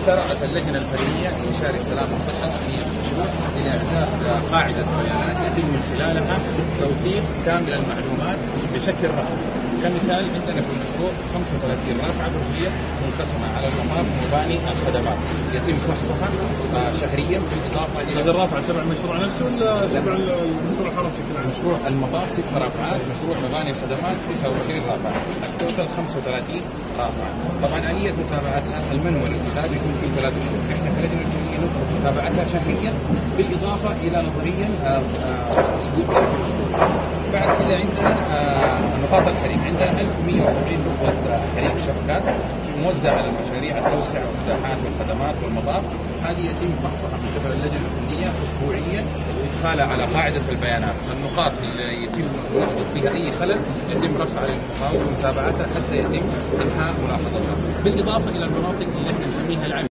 شرعت اللجنة الفنية استشاري السلام والصحة الفنية في المشروع إلى إعداد قاعدة بيانات يتم من خلالها توثيق كامل المعلومات بشكل رقمي. كمثال عندنا في المشروع 35 رافعة برجية منقسمة على المطاف ومباني الخدمات يتم فحصها شهريا، بالإضافة إلى هذا الرافعة تبع المشروع نفسه ولا تبع المشروع الحرم بشكل عام؟ مشروع المطاف 6 رافعات، مشروع مباني الخدمات 29 رافعة، التوتال 35 رافعة. طبعا آلية متابعتها المنوال الكتاب يكون كل 3 شهور، احنا كلجنة فنية نطلب متابعتها شهريا، بالإضافة إلى نظريا بشكل أسبوعي. بعد كذا عندنا نقاط الحريم، عندنا 1170 نقطة حريم شبكات موزعة على المشاريع التوسعة والساحات والخدمات والمطاف. هذه يتم فحصها من قبل اللجنة الفنية أسبوعيا وإدخالها على قاعدة البيانات. النقاط اللي يتم ملاحظة فيها أي خلل يتم رفعها للمقاول ومتابعتها حتى يتم إنهاء ملاحظتها، بالإضافة إلى المناطق اللي احنا نسميها العمل.